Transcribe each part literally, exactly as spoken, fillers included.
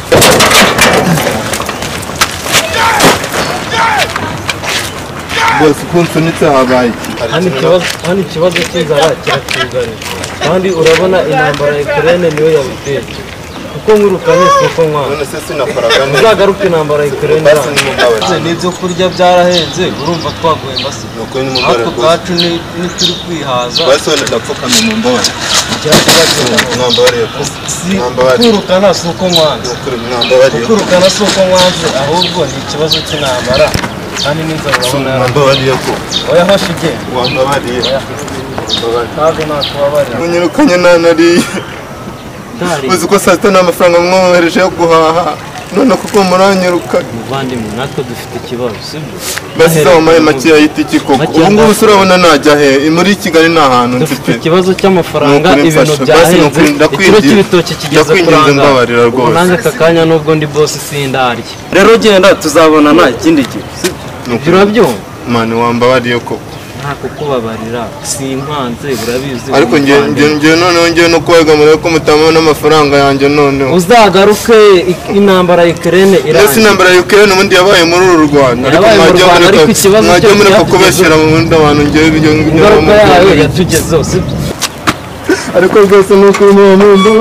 bose kunsunitse habaye hani kibazo hani kibazo cy'inzara kiratuganye kandi urabona intambara ya Ukraine niyo yabiteye kuko nk'urukanye soko nkwana none se sinafaraga uzagaruka intambara ya Ukraine basi ni mugabo n'ibyo kurya byarahenze urumva twaguye mbasi nuko ni mugabo ariko bwacu ni ni turi kwihaza basi wone ndapfuka mu mbabare mwambare mwambare kurukana soko nkwana mwambare kurukana soko nkwanze ahubwo ni ikibazo cy'intambara kandi n'inzara urabona mwambare yako oya hoshige mwambare ntabwo nakubabara munyirukanye nanari uzi ko saa sita n'amafaranga mwohereje yo guhaha none kuko muranyiruka muvandimwe natwe dufite ikibazo sibyo basi zaho maye make y'itiki koko ubu ngubu urabona najya he muri Kigali nta hantu dufite ikibazo cy'amafaranga ibintu byahenze ikiro cy'ibitoki kigeze kuranga nanjye kakanya nubwo ndi boss sindarye rero genda tuzabonana ikindi gihe sibyo urabyo mani wambabariye koko nta kukubabarira simpanze urabizi ariko nge nge none nge no kwegamura ko mutamana amafaranga yanjye none uzagaruke intambara ya Ukraine irangiye ese intambara ya Ukraine ubundi yabaye muri uru Rwanda ariko mwajya muri kubeshyira mu bundi abantu nge ingaruka yayo yatugezeho sibyo ariko rwose nuko mu muntu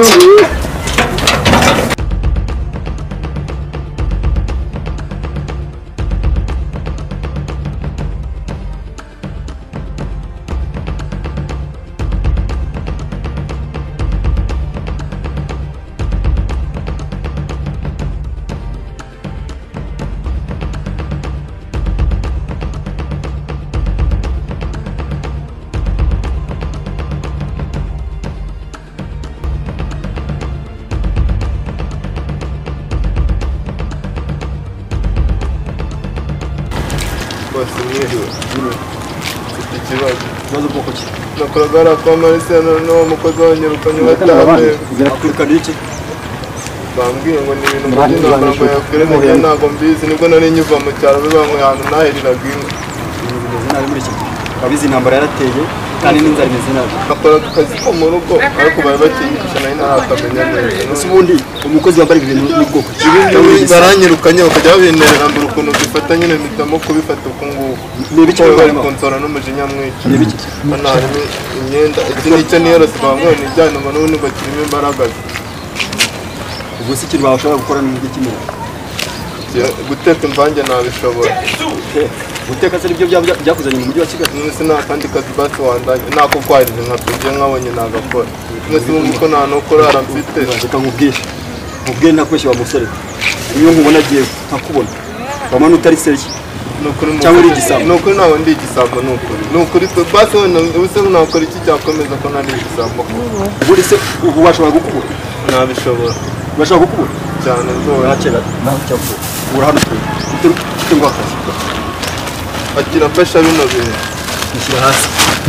bose mwiho ikibazo bazo boko ki nakoragara kwa Marcelo no mukozi wanyirukanye batabe birakwirukana iki bambwiye ngo ni ibintu by'intambara ya Ukraine ntago mbizi nibwo nari nyuva mu cyaro bibango ahantu nahiriraga inka nabi muri iki abizi intambara yarateye kandi n'inzara imeze nabi akora akazi ko mu rugo ariko bari bakinyisha nayo narakamenya neza ese ubundi umukozi wambara ibintu n'ubwoko baranyirukanye bakajya babinerera mbere ukuntu bifata nyine mpitamo kubifata uko nguko niba icyo bari konsora n'umujinya mwinshi niba iki hano harimo imyenda iki nicyo niyo rose bambwiye ni ijyana ngo n'ubundi bakirimo imbaraga ubwo se ikintu bashobora gukora ni iki kimwe guteka imvange nabishobora guteka se nibyo byakuzanye mu mujyi wa Kigali mwese nta kandi kazi basi wandanye nako kwarije nka tujye nkabonye nagakora mwese bumva ko nta no kurara mfite reka nkubwire nkubwire nakubeshye wa musore iyo nkubona agiye nkakubona wamana utari seriki cyangwa uri igisambo ni ukuri ntawe ndi igisambo ni ukuri ni ukuri basi wenda ubuse nakora iki cyakomeza ko nari igisambo ubundi se ubu washobora gukubura nabishobora bashobora gukubura cyane rwose nakera naho cyavuye ubura hano ufite ngo akazi agira mfasha bino bintu ishyira hasi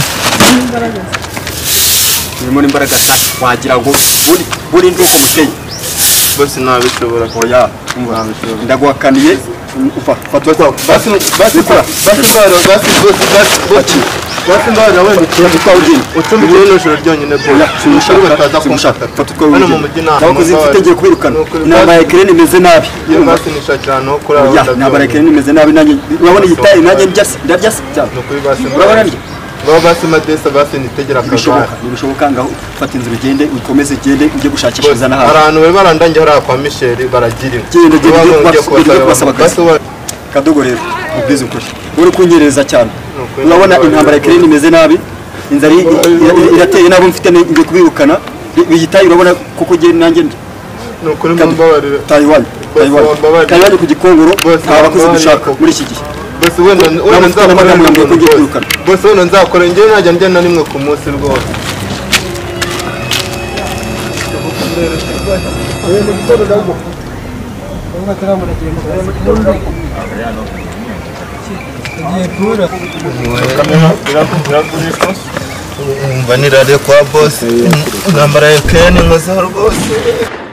urimo n'imbaraga wagira ngo buri buri nduko muteye bose nabishobora oya ndaguhakaniye fatwa kwa basi basi basi baro basi basi basi basi ndara wenda cyangwa twawudini utumbi rero joro ryonyine boya simushaka bataza kumushaka fatwa hano mu mujina nako zifitegeye kubirukana inama ya Ukraine imeze nabi iyo basi nishakira no kuri abo inama ya Ukraine imeze nabi nanjye urabona igitayi nanjye njyasi ndaryasi cyane no kuri basi urabona ni baba basi madesa basi nitegera akabara bishoboka ngaho fata inzira ugende ukomeze gende ujye gushakishiriza na hano abantu bari barandangiye hara kwa Michel baragira gende gende kubasaba kazi kadogo rero ubwiza ukuri uri kunyereza cyane urabona intambara ya Ukraine imeze nabi inzara irateye nabo mfite ngiye kubirukana biyitaye urabona kuko gende nanjye no kuri mbabarira Taiwan Taiwan Taiwan ku gikongoro abakozi dushaka muri iki gihe bose wenda wenda nzakora n'amagambo kugiye kwirukana bose wenda nzakora ngiye najya njya na rimwe ku munsi rwose mva nirare kwa boss intambara ya Ukraine nkozeho rwose